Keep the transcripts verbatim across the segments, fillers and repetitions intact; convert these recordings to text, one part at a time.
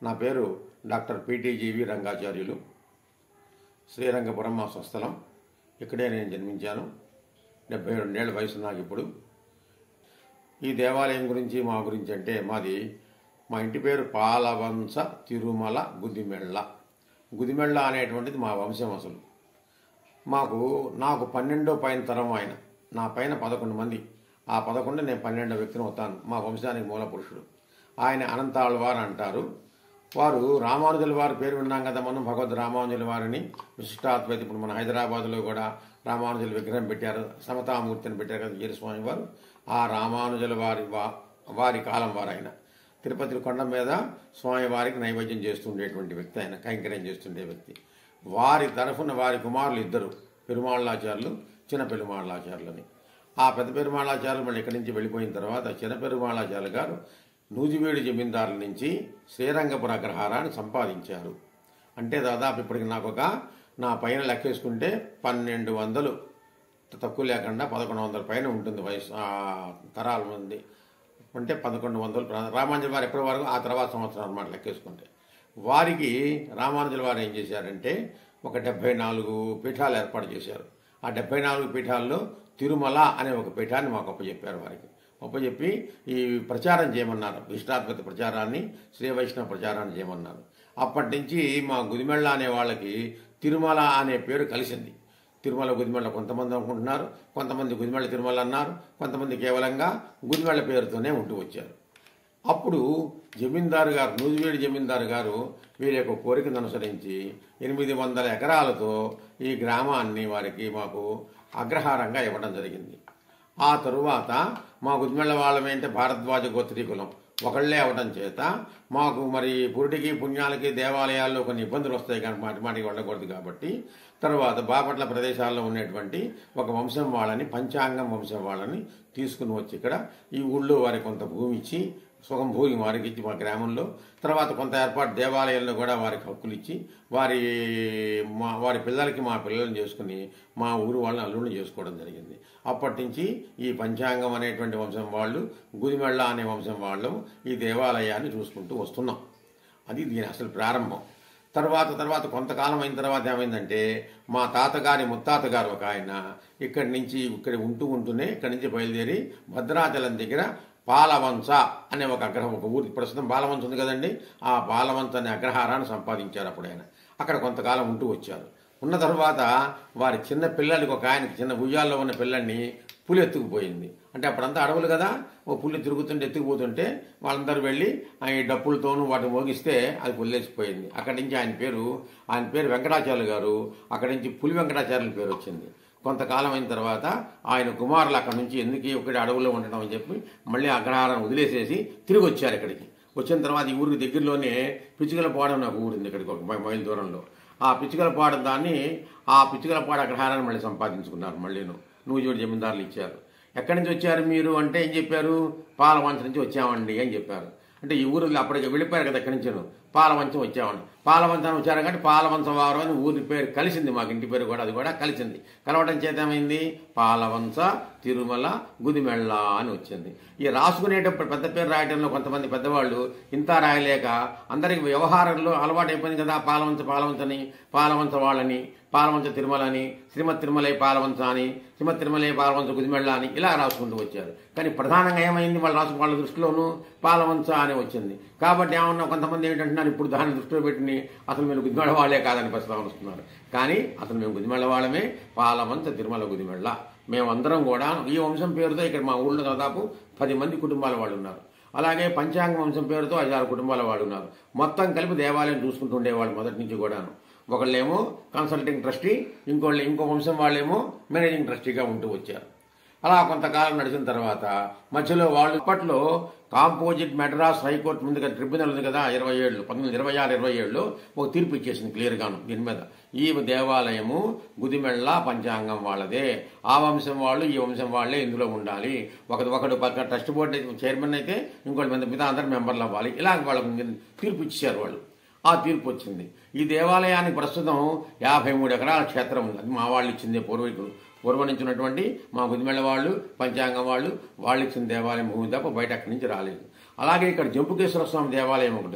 నా పేరు డాక్టర్ పీటీజీవి రంగాచార్యులు. శ్రీరంగపురం మా స్వస్థలం. ఇక్కడే నేను జన్మించాను. డెబ్బై రెండేళ్ల వయసు నాకు ఇప్పుడు. ఈ దేవాలయం గురించి మా గురించి అంటే మాది మా ఇంటి పేరు పాలవంచ తిరుమల గుదిమెళ్ళ. గుదిమెళ్ళ అనేటువంటిది మా వంశం అసలు. మాకు నాకు పన్నెండో పైన తరం ఆయన, నా పైన పదకొండు మంది. ఆ పదకొండు నేను పన్నెండో వ్యక్తిని అవుతాను. మా వంశానికి మూల పురుషుడు ఆయన అనంతాళ్వారు అంటారు. వారు రామానుజుల వారి పేరు విన్నాం కదా మనం, భగవద్ రామానుజుల వారిని విశిష్టాద్వైత. ఇప్పుడు మన హైదరాబాద్లో కూడా రామానుజుల విగ్రహం పెట్టారు, సమతామూర్తిని పెట్టారు కదా వీరస్వామి వారు. ఆ రామానుజుల వారి వారి కాలం వారు ఆయన. తిరుపతి కొండ మీద స్వామివారికి నైవేద్యం చేస్తుండేటువంటి వ్యక్తి ఆయన, కైంకర్యం చేస్తుండే వ్యక్తి. వారి తరఫున వారి కుమారులు ఇద్దరు పెరుమాళ్ళాచార్యులు, చిన్న పెరుమాళ్ళాచార్యులని. ఆ పెద్ద పెరుమాళ్ళాచార్యులు మళ్ళీ ఇక్కడి నుంచి వెళ్ళిపోయిన తర్వాత చిన్న పెరుమాళ్ళాచార్యులు గారు నూజివీడు జమీందారుల నుంచి శ్రీరంగపుర అగ్రహారాన్ని సంపాదించారు. అంటే దాదాపు ఇప్పటికి నాకు ఒక నా పైన లెక్కేసుకుంటే పన్నెండు వందలు తక్కువ లేకుండా పదకొండు వందల పైన ఉంటుంది వయసు తరాల మంది. అంటే పదకొండు వందలు రామానుజుల వారు ఎప్పటి వరకు ఆ తర్వాత సంవత్సరం అన్నమాట లెక్కేసుకుంటే. వారికి రామానుజుల వారు ఏం చేశారంటే ఒక డెబ్బై నాలుగు పీఠాలు ఏర్పాటు చేశారు. ఆ డెబ్బై నాలుగు పీఠాల్లో తిరుమల అనే ఒక పీఠాన్ని మాకు అప్పచెప్పారు. వారికి అప్పచెప్పి ఈ ప్రచారం చేయమన్నారు, విశిష్టాద్వైత ప్రచారాన్ని, శ్రీ వైష్ణవ ప్రచారాన్ని చేయమన్నారు. అప్పటి నుంచి మా గుదిమెళ్ళ అనే వాళ్ళకి తిరుమల అనే పేరు కలిసింది. తిరుమల గుదిమెళ్ళ కొంతమంది అనుకుంటున్నారు, కొంతమంది గుదిమెళ్ళ తిరుమల అన్నారు, కొంతమంది కేవలంగా గుదిమెళ్ళ పేరుతోనే ఉంటూ వచ్చారు. అప్పుడు జమీందారు గారు, నూజివీడు జమీందారు గారు వీరి యొక్క కోరికను అనుసరించి ఎనిమిది వందల ఎకరాలతో ఈ గ్రామాన్ని వారికి మాకు అగ్రహారంగా ఇవ్వడం జరిగింది. ఆ తరువాత మా గుదిమెళ్ళ వాళ్ళమేంటే భారద్వాజ గోత్రీకులం ఒకళ్లే అవడం చేత మాకు మరి పురుటికి పుణ్యాలకి దేవాలయాల్లో కొన్ని ఇబ్బందులు వస్తాయి కనుక మాటి మాటికి వెళ్ళకూడదు. కాబట్టి తర్వాత బాపట్ల ప్రదేశాల్లో ఉన్నటువంటి ఒక వంశం వాళ్ళని, పంచాంగం వంశం వాళ్ళని తీసుకుని వచ్చి ఇక్కడ ఈ ఊళ్ళో వారికి కొంత భూమి ఇచ్చి, సుఖం భూమి వారికి ఇచ్చి మా గ్రామంలో, తర్వాత కొంత ఏర్పాటు దేవాలయంలో కూడా వారికి హక్కులు ఇచ్చి వారి మా వారి పిల్లలకి మా పిల్లలను చేసుకుని మా ఊరు వాళ్ళని అల్లుడిని చేసుకోవడం జరిగింది. అప్పటి నుంచి ఈ పంచాంగం అనేటువంటి వంశం వాళ్ళు, గుదిమెళ్ళ అనే వంశం వాళ్ళు ఈ దేవాలయాన్ని చూసుకుంటూ వస్తున్నాం. అది దీని అసలు ప్రారంభం. తర్వాత తర్వాత కొంతకాలం అయిన తర్వాత ఏమైందంటే మా తాతగారి ముత్తాతగారు ఒక ఆయన ఇక్కడి నుంచి ఇక్కడ ఉంటూ ఉంటూనే ఇక్కడి నుంచి బయలుదేరి భద్రాచలం దగ్గర పాలవంచ అనే ఒక అగ్రహం, ఒక ఊరి ప్రస్తుతం పాలవంచ ఉంది కదండి, ఆ పాలవంచ అనే అగ్రహారాన్ని సంపాదించారు. అప్పుడు ఆయన అక్కడ కొంతకాలం ఉంటూ వచ్చారు. ఉన్న తర్వాత వారి చిన్న పిల్లలకి, ఒక ఆయనకి చిన్న ఉయ్యాల్లో ఉన్న పిల్లల్ని పులి ఎత్తుకుపోయింది. అంటే అప్పుడంతా అడవులు కదా, ఓ పులి తిరుగుతుంటే ఎత్తుకుపోతుంటే వాళ్ళందరూ వెళ్ళి ఈ డప్పులతోనూ వాటిని మోగిస్తే అది పులిలేసిపోయింది. అక్కడి నుంచి ఆయన పేరు ఆయన పేరు వెంకటాచార్యులు గారు. అక్కడి నుంచి పులి వెంకటాచార్యుల పేరు వచ్చింది. కొంతకాలం అయిన తర్వాత ఆయన కుమారులు అక్కడి నుంచి ఎందుకు ఒకటి అడవుల్లో ఉండడం అని చెప్పి మళ్ళీ అగ్రహారం వదిలేసేసి తిరిగి వచ్చారు ఇక్కడికి. వచ్చిన తర్వాత ఈ ఊరికి దగ్గరలోనే పిచ్చుకలపాడు నాకు ఊరింది, ఇక్కడికి ఒక మైల్ దూరంలో. ఆ పిచ్చుకలపాడు దాన్ని ఆ పిచ్చుకలపాడు అగ్రహారాన్ని మళ్ళీ సంపాదించుకున్నారు. మళ్ళీను నూజివీడు జమీందారులు ఇచ్చారు. ఎక్కడి నుంచి వచ్చారు మీరు అంటే ఏం చెప్పారు, పాలవంచ నుంచి వచ్చామండి అని చెప్పారు. అంటే ఈ ఊరు అప్పటికి వెళ్ళిపోయారు కదా ఎక్కడి నుంచి, పాలవంచం వచ్చామండి. పాలవంచం వచ్చారు కాబట్టి పాలవంచ వారు అని ఊరి పేరు కలిసింది, మాకు ఇంటి పేరు కూడా అది కూడా కలిసింది. కలవటం చేత ఏమైంది, పాలవంచ తిరుమల గుదిమెళ్ళ అని వచ్చింది. ఈ రాసుకునేటప్పుడు పెద్ద పేరు రాయడంలో కొంతమంది పెద్దవాళ్ళు ఇంత రాయలేక అందరికి వ్యవహారంలో అలవాటు అయిపోయింది కదా, పాలవంచ పాలవంచని, పాలవంచ వాళ్ళని, పాలవంచ తిరుమల అని, శ్రీమత్ తిరుమలై పాలవంచ అని, శ్రీమత్ తిరుమలై పాలవంచ గుదిమెళ్ళ అని ఇలా రాసుకుంటూ వచ్చారు. కానీ ప్రధానంగా ఏమైంది, వాళ్ళు రాసు వాళ్ళ దృష్టిలోనూ పాలవంచ అని వచ్చింది. కాబట్టి ఏమన్నా కొంతమంది ఏంటంటున్నారు, ఇప్పుడు దాన్ని దృష్టిలో పెట్టి అసలు మేము గుదిమెళ్ళ వాళ్ళే కాదని ప్రస్తావన వస్తున్నారు. కానీ అసలు మేము గుదిమెళ్ళ వాళ్ళమే, పాలవంచ తిరుమల గుదిమెళ్ళ. మేమందరం కూడా ఈ వంశం పేరుతో ఇక్కడ మా ఊళ్ళో దాదాపు పది మంది కుటుంబాల వాళ్ళు ఉన్నారు. అలాగే పంచాంగ వంశం పేరుతో ఐదారు కుటుంబాల వాళ్ళు ఉన్నారు. మొత్తం కలిపి దేవాలయం చూసుకుంటూ ఉండేవాళ్ళు మొదటి నుంచి కూడాను. ఒకళ్ళేమో కన్సల్టింగ్ ట్రస్టీ, ఇంకోళ్ళు ఇంకో వంశం వాళ్ళేమో మేనేజింగ్ ట్రస్టీగా ఉంటూ వచ్చారు. అలా కొంతకాలం నడిచిన తర్వాత మధ్యలో వాళ్ళు ఇప్పట్లో కాంపోజిట్ మెడ్రాస్ హైకోర్టు ముందుగా ట్రిబ్యునల్ ఉంది కదా, ఇరవై ఏళ్ళు పంతొమ్మిది ఇరవై ఆరు ఇరవై ఏడులో ఒక తీర్పు ఇచ్చేసింది క్లియర్గాను దీని మీద. ఈ దేవాలయము గుదిమెళ్ళ పంచాంగం వాళ్ళదే, ఆ వంశం వాళ్ళు ఈ వంశం వాళ్ళే ఇందులో ఉండాలి. ఒక ఒకడు పక్క ట్రస్ట్ బోర్డు చైర్మన్ అయితే ఇంకోటి మీద మిగతా అందరు మెంబర్లు అవ్వాలి. ఇలా వాళ్ళకి తీర్పు ఇచ్చారు వాళ్ళు. ఆ తీర్పు వచ్చింది. ఈ దేవాలయానికి ప్రస్తుతం యాభై మూడు ఎకరాల క్షేత్రం ఉంది. అది మా వాళ్ళు ఇచ్చిందే, పూర్వీకులు పూర్వం నుంచి ఉన్నటువంటి మా గుదిమెళ్ళ వాళ్ళు, పంచాంగం వాళ్ళు వాళ్ళు ఇచ్చిన దేవాలయం భూమి తప్ప బయట అక్కడి నుంచి రాలేదు. అలాగే ఇక్కడ జంపుకేశ్వర స్వామి దేవాలయం ఒకటి ఉంది.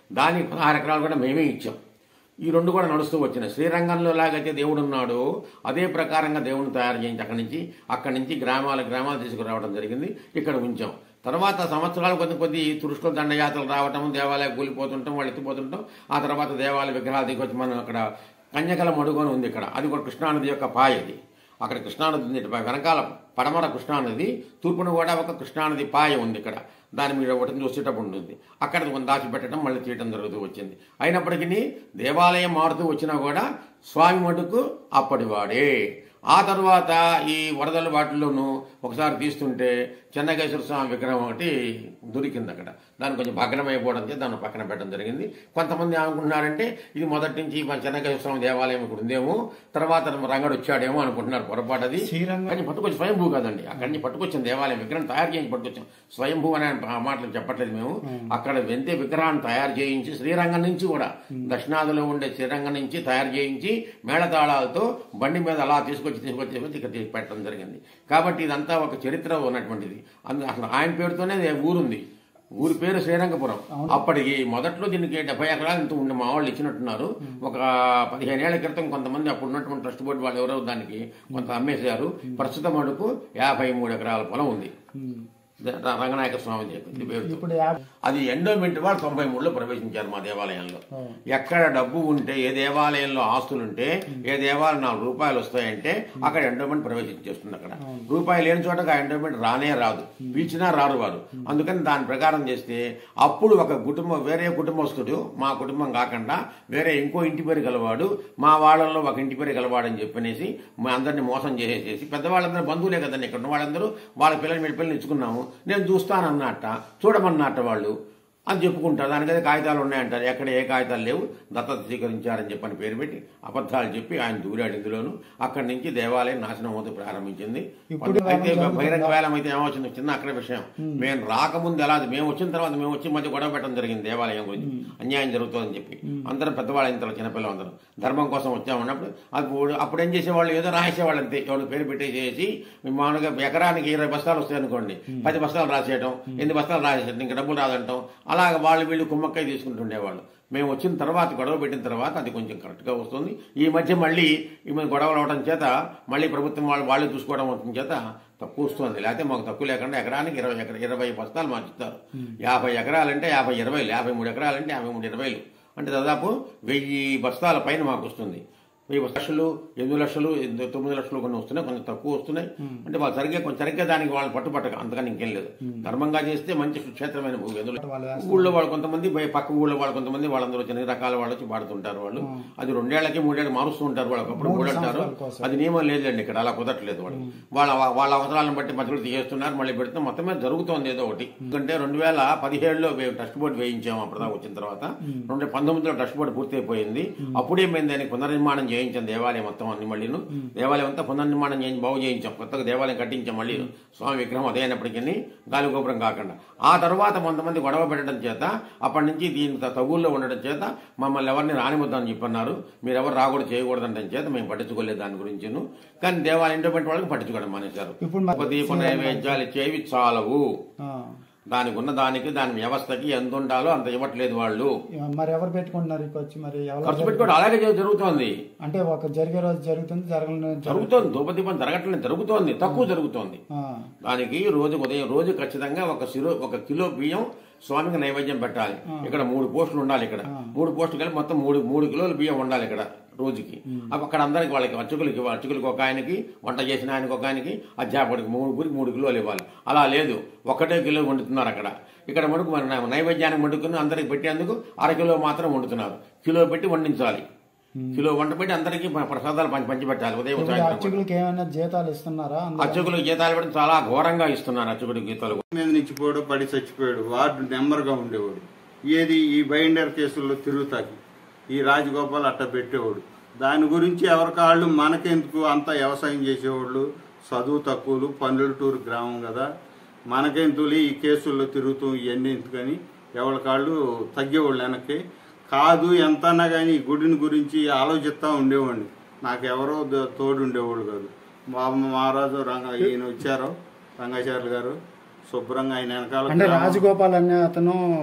దానికి పదహారు ఎకరాలు కూడా మేమే ఇచ్చాం. ఈ రెండు కూడా నడుస్తూ వచ్చినాయి. శ్రీరంగంలో లాగైతే దేవుడు ఉన్నాడు, అదే ప్రకారంగా దేవుడిని తయారు చేయించి అక్కడి నుంచి అక్కడి నుంచి గ్రామాల గ్రామాలు తీసుకురావడం జరిగింది. ఇక్కడ ఉంచాం. తర్వాత సంవత్సరాలు కొద్ది కొద్ది తురుష్కుల దండయాత్రలు రావటం, దేవాలయం కూలిపోతుంటాం, వాళ్ళు ఎత్తిపోతుంటాం. ఆ తర్వాత దేవాలయ విగ్రహాలు దిగొచ్చి మనం అక్కడ కన్యకల మడుగుని ఉంది ఇక్కడ, అది కూడా కృష్ణానది యొక్క పాయ. అది అక్కడ కృష్ణానది ఉంది, వెనకాల పడమర కృష్ణానది, తూర్పున కూడా ఒక కృష్ణానది పాయ ఉంది ఇక్కడ. దాని మీద ఒకటి చూసేటప్పుడు ఉంటుంది, అక్కడ దాచిపెట్టడం మళ్ళీ తీయటం జరుగుతూ వచ్చింది. అయినప్పటికీ దేవాలయం మారుతూ వచ్చినా కూడా స్వామి మటుకు అప్పటివాడే. ఆ తర్వాత ఈ వరదల వాటిల్లోనూ ఒకసారి తీస్తుంటే చెన్నకేశ్వర స్వామి విగ్రహం ఒకటి దొరికింది అక్కడ. దాన్ని కొంచెం భగ్నమైపోవడం చేసి దాన్ని పక్కన పెట్టడం జరిగింది. కొంతమంది అనుకుంటున్నారంటే ఇది మొదటి నుంచి మన చెన్నకేశ్వర స్వామి దేవాలయం ఇక్కడ ఉందేమో, తర్వాత రంగడు వచ్చాడేమో అనుకుంటున్నారు. పొరపాటు అది. కానీ పట్టుకొచ్చి స్వయంభూ కదండి, అక్కడి నుంచి పట్టుకొచ్చిన దేవాలయం విగ్రహం తయారు చేయించి పట్టుకొచ్చాం. స్వయంభూ అనే మాటలు చెప్పట్లేదు మేము. అక్కడ వెంతే విగ్రహాన్ని తయారు చేయించి శ్రీరంగం నుంచి కూడా దక్షిణాదిలో ఉండే శ్రీరంగం నుంచి తయారు చేయించి మేళతాళాలతో బండి మీద అలా తీసుకొచ్చి తీసుకొచ్చి ఇక్కడ పెట్టడం జరిగింది. కాబట్టి ఇదంతా ఒక చరిత్ర ఉన్నటువంటిది. అందు అసలు ఆయన పేరుతోనే ఊరుంది. ఊరి పేరు శ్రీరంగపురం. అప్పటికి మొదట్లో దీనికి డెబ్బై ఎకరాలు ఇంత ఉండి మా వాళ్ళు ఇచ్చినట్టున్నారు. ఒక పదిహేను ఏళ్ల క్రితం కొంతమంది అప్పుడు ఉన్నటువంటి ట్రస్ట్ బోర్డు వాళ్ళు ఎవరో దానికి కొంత అమ్మేశారు. ప్రస్తుతం అడుగు యాభై మూడు ఎకరాల పొలం ఉంది రంగనాయక స్వామి పేరుతో. అది ఎండోమెంట్ వాళ్ళు తొంభై మూడులో ప్రవేశించారు మా దేవాలయంలో. ఎక్కడ డబ్బు ఉంటే, ఏ దేవాలయంలో ఆస్తులుంటే, ఏ దేవాలయం నాలుగు రూపాయలు వస్తాయంటే అక్కడ ఎండోమెంట్ ప్రవేశించేస్తుంది. అక్కడ రూపాయలు లేని చోట ఆ ఎండోమెంట్ రానే రాదు, పీచినా రారు వారు. అందుకని దాని ప్రకారం చేస్తే అప్పుడు ఒక కుటుంబం, వేరే కుటుంబస్తుడు, మా కుటుంబం కాకుండా వేరే ఇంకో ఇంటి పేరు గలవాడు, మా వాళ్ళల్లో ఒక ఇంటి పేరు గలవాడని చెప్పనేసి మా అందరినీ మోసం చేసేసి, పెద్దవాళ్ళందరూ బంధువులే కదండి, ఇక్కడ ఉన్న వాళ్ళందరూ వాళ్ళ పిల్లలు మీ పిల్లలు ఇచ్చుకున్నాము, నేను చూస్తానన్నట్ట, చూడమన్నట్ట వాళ్ళు అని చెప్పుకుంటారు. దానికైతే కాగితాలు ఉన్నాయంటారు. ఎక్కడ ఏ కాగితాలు లేవు, దత్తత స్వీకరించారని చెప్పని పేరు పెట్టి అబద్ధాలు చెప్పి ఆయన దూరాడు ఇందులోను. అక్కడి నుంచి దేవాలయం నాశనం అవుతూ ప్రారంభించింది. అయితే బహిరంగ వేలం అయితే ఏమొచ్చింది, చిన్న అక్కడ విషయం. మేము రాకముందు ఎలా, మేము వచ్చిన తర్వాత మేము వచ్చి మధ్య గొడవ పెట్టడం జరిగింది దేవాలయం గురించి, అన్యాయం జరుగుతుందని చెప్పి. అందరం పెద్దవాళ్ళ ఇంతలో చిన్నపిల్లలు అందరం ధర్మం కోసం వచ్చామన్నప్పుడు అప్పుడు అప్పుడు ఏం చేసేవాళ్ళు, ఏదో రాసేవాళ్ళు అంతే. ఎవరు పేరు పెట్టేసేసి మామూలుగా ఎకరానికి ఇరవై బస్తాలు వస్తాయి అనుకోండి, పది బస్తాలు రాసేయడం, ఎనిమిది బస్తాలు రాసేయడం, ఇంకా డబ్బులు రాదంటాం. అలాగ వాళ్ళు వీళ్ళు కుమ్మక్కై తీసుకుంటుండేవాళ్ళు. మేము వచ్చిన తర్వాత గొడవ పెట్టిన తర్వాత అది కొంచెం కరెక్ట్గా వస్తుంది. ఈ మధ్య మళ్ళీ ఈ మధ్య గొడవలు అవడం చేత మళ్ళీ ప్రభుత్వం వాళ్ళు వాళ్ళే చూసుకోవడం అవడం చేత తక్కువ వస్తుంది. లేకపోతే మాకు తక్కువ లేకుండా ఎకరానికి ఇరవై ఎకర ఇరవై బస్తాలు మాకు ఇస్తారు. యాభై ఎకరాలంటే యాభై ఇరవైలు, యాభై మూడు ఎకరాలంటే యాభై మూడు ఇరవైలు అంటే దాదాపు వెయ్యి బస్తాల పైన మాకు వస్తుంది. వెయ్యి లక్షలు, ఎనిమిది లక్షలు, తొమ్మిది లక్షలు కొన్ని వస్తున్నాయి, కొంచెం తక్కువ వస్తున్నాయి. అంటే వాళ్ళు సరిగ్గా కొంచెం సరిగ్గా దానికి వాళ్ళు పట్టుపట్టక, అంతకని ఇంకేం లేదు. ధర్మంగా చేస్తే మంచి సుక్షేత్రమైన భూమి. ఊళ్ళో వాళ్ళు కొంతమంది, పక్క ఊళ్ళో వాళ్ళు కొంతమంది, వాళ్ళందరూ చిన్న రకాల వాళ్ళు వచ్చి పాడుతుంటారు. వాళ్ళు అది రెండేళ్లకి మూడేళ్ళకి మారుస్తూ ఉంటారు. వాళ్ళు ఒకప్పుడు మూడు అంటారు, అది నియమం లేదండి ఇక్కడ, అలా కుదరట్లేదు. వాళ్ళు వాళ్ళ వాళ్ళ అవసరాలను బట్టి మధ్యలో తీసేస్తున్నారు, మళ్ళీ పెడుతున్నారు. మొత్తమే జరుగుతోంది ఏదో ఒకటి. ఎందుకంటే రెండు వేల పదిహేడులో ట్రస్ట్ బోర్డు వేయించాము. అప్పుడు వచ్చిన తర్వాత రెండు వేల పంతొమ్మిదిలో ట్రస్ట్ బోర్డు పూర్తయిపోయింది. అప్పుడేమైంది, దానికి పునర్నిర్మాణం చేయించాం దేవాలయం మొత్తం అన్ని. మళ్ళీ దేవాలయం అంతా పునర్నిర్మాణం చేయించి బాగు చేయించాం, కొత్తగా దేవాలయం కట్టించాం. మళ్ళీ స్వామి విగ్రహం అదే అయినప్పటికీ గాలిగోపురం కాకుండా. ఆ తర్వాత కొంతమంది గొడవ పెట్టడం చేత అప్పటి నుంచి దీని తగుల్లో ఉండడం చేత మమ్మల్ని ఎవరిని రానివద్దని చెప్పన్నారు. మీరు ఎవరు రాకూడదు, చేయకూడదు అంటే చేత మేము పట్టించుకోలేదు దాని గురించి. కానీ దేవాలయం ఇంటర్మెంట్ వాళ్ళకి పట్టించుకోవడం మానేశారు. దీప నైవేద్యాలు ఇచ్చేవి చాలవు, దానికి ఉన్న దానికి దాని వ్యవస్థకి ఎంత ఉండాలో అంత ఇవ్వట్లేదు వాళ్ళు. మరి ఎవరు పెట్టుకుంటున్నారు వచ్చి, మరి ఖర్చు పెట్టుకోవడం అలాగే జరుగుతోంది. అంటే ఒక జరిగే రోజు జరుగుతుంది, జరగలేదు జరుగుతోంది. ధూపదీపం జరగట్లేదు, జరుగుతోంది, తక్కువ జరుగుతోంది. దానికి రోజు ఉదయం రోజు ఖచ్చితంగా ఒక కిలో ఒక కిలో బియ్యం స్వామికి నైవేద్యం పెట్టాలి. ఇక్కడ మూడు పోస్టులు ఉండాలి. ఇక్కడ మూడు పోస్టులు కలిపి మొత్తం మూడు మూడు కిలోలు బియ్యం ఉండాలి ఇక్కడ రోజుకి. అక్కడ అందరికి వాళ్ళకి అర్చకులకి అర్చకులకి ఒక ఆయనకి, వంట చేసిన ఆయనకి ఒక ఆయనకి, అధ్యాపకుడికి మూడు గురికి మూడు కిలోలు ఇవ్వాలి. అలా లేదు, ఒకటే కిలో వండుతున్నారు అక్కడ. ఇక్కడ మటుకు మన నైవేద్యానికి వండుకుని అందరికి పెట్టేందుకు అర కిలో మాత్రం వండుతున్నారు. కిలో పెట్టి వండించాలి. కిలో వంట పెట్టి అందరికి ప్రసాదాలు పంచి పంచిపెట్టాలి. ఉదయం అర్చకులకి ఏమైనా జీతాలు ఇస్తున్నారా? అర్చకులకు జీతాలు పెట్టి చాలా ఘోరంగా ఇస్తున్నారు. అర్చకుడికి జీతాలు మీద నిచ్చిపోయాడు, పడి చచ్చిపోయాడు, వార్డు నెంబర్గా ఉండేవాడు. ఏది ఈ బైండర్ కేసుల్లో తిరుగుతాకి ఈ రాజగోపాల్ అట్ట పెట్టేవాడు. దాని గురించి ఎవరికాళ్ళు మనకెందుకు, అంతా వ్యవసాయం చేసేవాళ్ళు, చదువు తక్కువలు, పల్లెటూరు గ్రామం కదా, మనకెందుకు ఈ కేసుల్లో తిరుగుతూ ఇవన్నీ ఎందుకని ఎవరికాళ్ళు తగ్గేవాళ్ళు వెనక్కి. కాదు ఎంతన్నా కానీ ఈ గుడిని గురించి ఆలోచిస్తూ ఉండేవాడిని. నాకు ఎవరో తోడు ఉండేవాళ్ళు కాదు. బాబు మహారాజు రంగ ఈయన వచ్చారో రంగాచార్యులు గారు శుభ్రంగా ఆయన వెనకాల. రాజగోపాల్ అనే అతను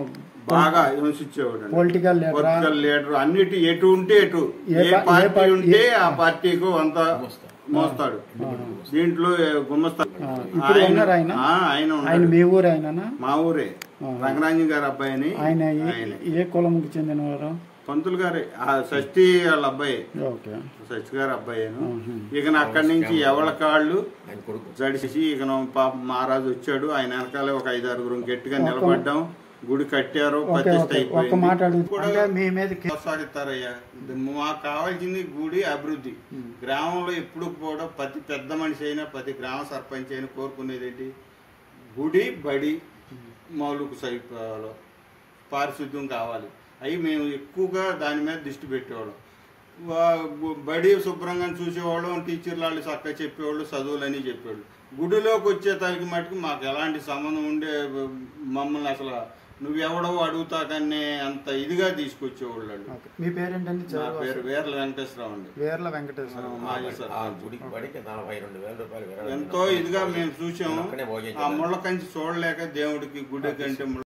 బాగా హింసించేవాడు. పొలిటికల్ లీడరా? పొలిటికల్ లీడర్ అన్నిటి ఎటు ఉంటే ఎటు ఏ ఏ పా- ఏ పార్టీ పార్టీ- ఉంటే ఆ పార్టీకు అంత మోస్తాడు. దీంట్లో గుమ్మస్తా ఆ, ఇప్పుడు ఉన్నారు ఆయన? ఆ, ఆయన ఆయన ఉన్నాడు. మీ ఊరు ఆయననా? మా ఊరే రంగరాజన్ గారి అబ్బాయిని. ఆయన ఏ- ఆయన ఏ కులంకి చెందినవారు? పంతులు గారి ఆ షష్ఠి వాళ్ళ అబ్బాయి, ఓకే. షష్ఠి గారి అబ్బాయిను. ఇక అక్కడి నుంచి ఎవరి కాళ్ళు ఆయన కొడుకు జడిసి ఇక పాప మహారాజు వచ్చాడు. ఆయన వెనకాలే ఒక ఐదు ఆరుగురు గట్టిగా నిలబడ్డాం. గుడి కట్టారు, ఓకే, ప్రతిష్ట ఓకే. ఒక్క అయిపోయింది. మాట అడుగు. కూడా అంటే మీ మీద కే- కొనసాగిస్తారయ్యా. మాకు కావాల్సింది గుడి అభివృద్ధి. గ్రామంలో ఎప్పుడు కూడా ప్రతి పెద్ద మనిషి అయినా ప్రతి గ్రామ సర్పంచ్ అయినా కోరుకునేది ఏంటి? గుడి, బడి, మౌలిక సదుపాయాలు, పారిశుద్ధ్యం కావాలి. అవి మేము ఎక్కువగా దాని మీద దృష్టి పెట్టేవాళ్ళం. వా- బడి శుభ్రంగా చూసేవాళ్ళం, టీచర్లు వాళ్ళు చక్కగా చెప్పేవాళ్ళు, చదువులని చెప్పేవాళ్ళు. గుడిలోకి వచ్చేదానికి మటుకు మాకు ఎలాంటి సంబంధం ఉండే మమ్మల్ని అసలు నువ్వెవడో అడుగుతా కానీ అంత ఇదిగా తీసుకొచ్చేవాళ్ళు. ఓకే. మీ పేరేంటండి? నా పేరు వీర్ల వెంకటేశ్వరరావు అండి. వీర్ల వెంకటేశ్వర. మాజీ ఆ సర్పంచ్. గుడికి బడికి నలభై రెండు వేల రూపాయలు విరాళం ఎంతో ఇదిగా మేము చూసాము. అక్కడే భోజనం ఆ ముళ్ళ కంచి చూడలేక దేవుడికి గుడి కంటే